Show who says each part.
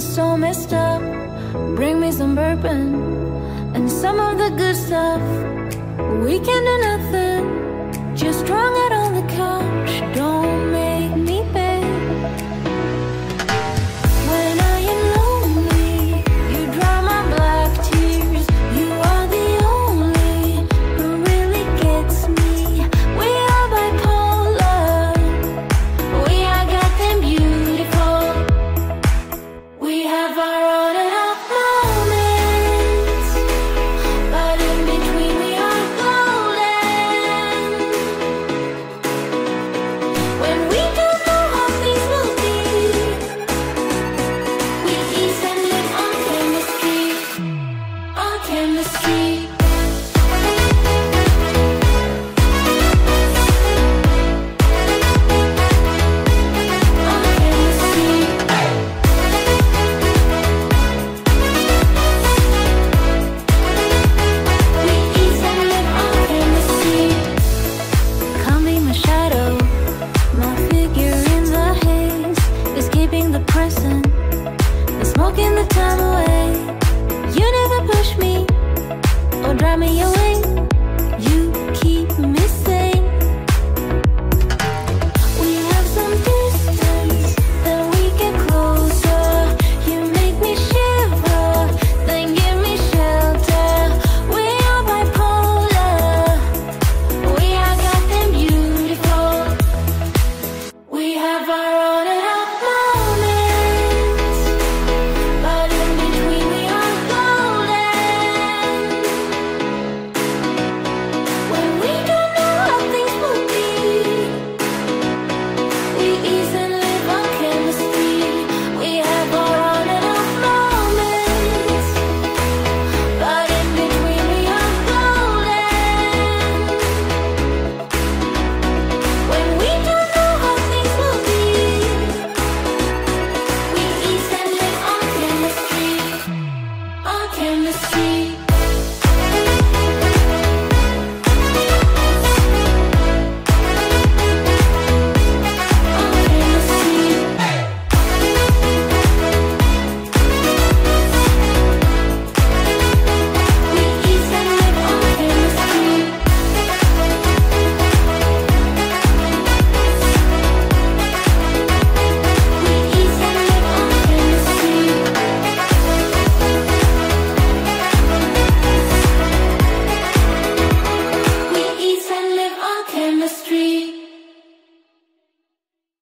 Speaker 1: so messed up. Bring me some bourbon and some of the good stuff. We can do nothing, just strung out on the couch. Don't make me beg. When I am lonely, you dry my black tears. You are the only who really gets me. We are bipolar, we are goddamn beautiful. We have our on and off moments, but in between we are golden. When we don't know how things will be, we kiss and live on chemistry, on chemistry. On chemistry. We kiss and live on chemistry. Come be my shadow, my figure in the haze, escaping the present, and smoking the time away. You never push me or drive me away.